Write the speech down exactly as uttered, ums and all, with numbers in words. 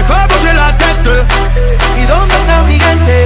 fa voce la tête. ¿Y dónde está mi gente?